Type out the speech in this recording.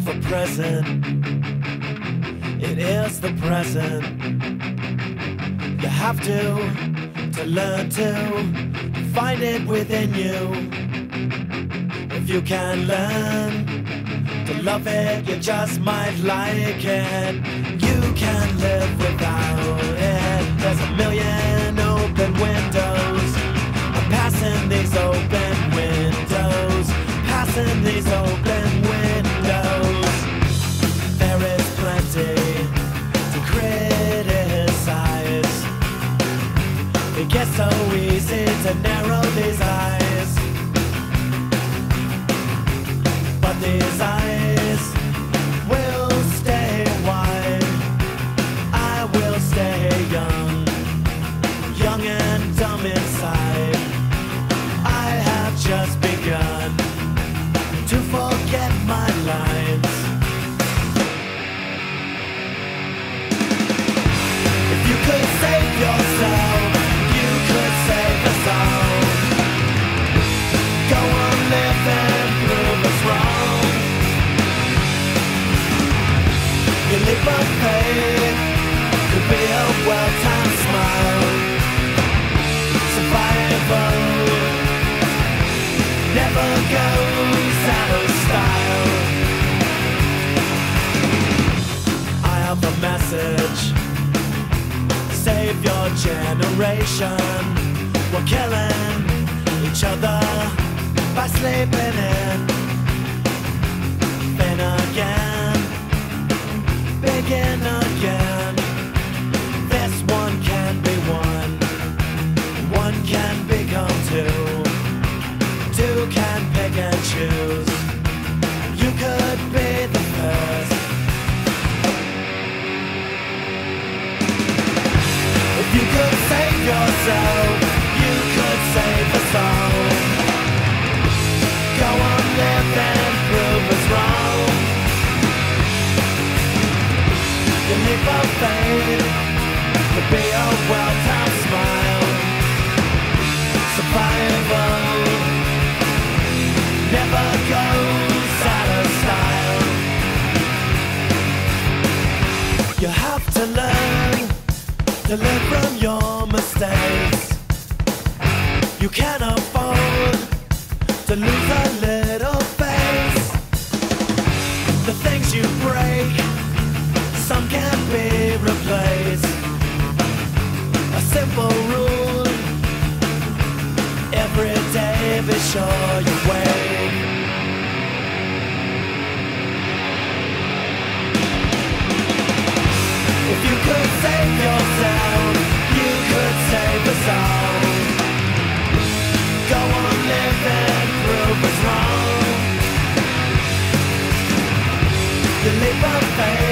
the present. It is the present. You have to learn to find it within you. If you can learn to love it, you just might like it. You can live without it. There's a million open windows. I'm passing these open windows. Passing these open windows. There is plenty to criticize. It gets so easy to narrow these eyes. But these eyes will stay wide. I will stay young, young and dumb inside. I have just begun to forget my lines. If you could save yourself, you could save us all. Go on living, prove us wrong. Your leap of faith could be a well-timed smile. Survival never goes out of style. I have a message. Save your generation. We're killing each other by sleeping in. Then again, begin again. This one can be one. One can become two. Two can pick and choose. You could be the first. If you could save yourself, you could save us all. Go on, live and prove us wrong. Your leap of faith could be a well-timed smile. Survival never goes out of style. You have to learn to learn from your mistakes. You can't afford to lose a little face. The things you break, some can't be replaced. A simple rule: every day be sure you wait. If you could save yourself, you could save us all. Go on, live and prove us wrong. The leap of faith